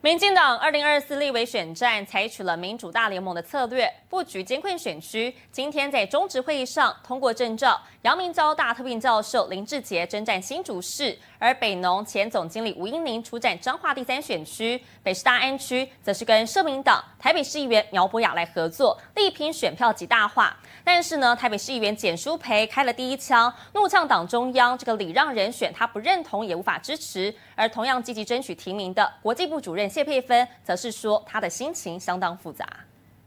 民进党2024立委选战采取了民主大联盟的策略，布局艰困选区。今天在中执会议上通过证照，阳明交大特聘教授林志杰征战新竹市，而北农前总经理吴英宁出战彰化第3选区，北市大安区则是跟社民党台北市议员苗博雅来合作，力拼选票极大化。但是呢，台北市议员简舒培开了第一枪，怒呛党中央这个礼让人选他不认同也无法支持。而同样积极争取提名的国际部主任谢佩芬，则是说他的心情相当复杂。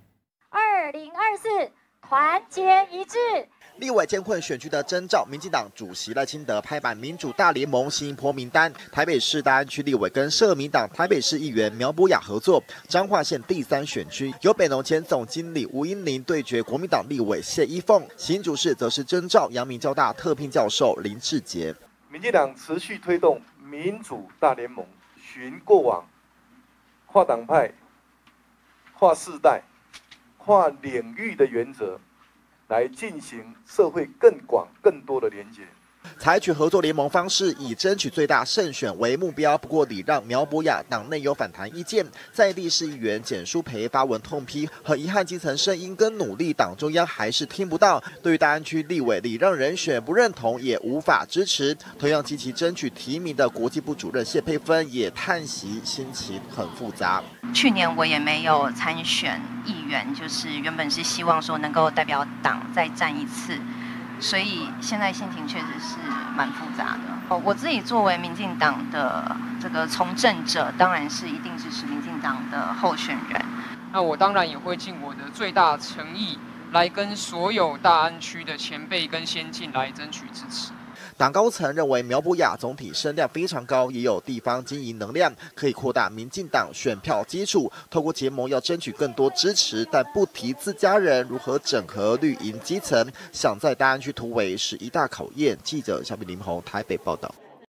2024团结一致。 立委艰困选区的征召，民进党主席赖清德拍板民主大联盟新一波名单，台北市大安区立委跟社民党台北市议员苗博雅合作，彰化县第3选区由北农前总经理吴英宁对决国民党立委谢依凤，新竹市则是征召阳明交大特聘教授林志杰。 民进党持续推动民主大联盟，循过往跨党派、跨世代、跨领域的原则，来进行社会更广、更多的连结。 采取合作联盟方式，以争取最大胜选为目标。不过，礼让苗博雅党内有反弹意见，在地市议员简舒培发文痛批，很遗憾基层声音跟努力，党中央还是听不到。对于大安区立委礼让人选不认同，也无法支持。同样积极争取提名的国际部主任谢佩芬也叹息，心情很复杂。 去年我也没有参选议员，就是原本是希望说能够代表党再战一次。所以现在心情确实是蛮复杂的。我自己作为民进党的这个从政者，当然是一定支持民进党的候选人。 那我当然也会尽我的最大诚意，来跟所有大安区的前辈跟先进来争取支持。 党高层认为苗博雅总体声量非常高，也有地方经营能量，可以扩大民进党选票基础。透过结盟要争取更多支持，但不提自家人如何整合绿营基层，想在大安区突围是一大考验。记者小比林宏台北报道。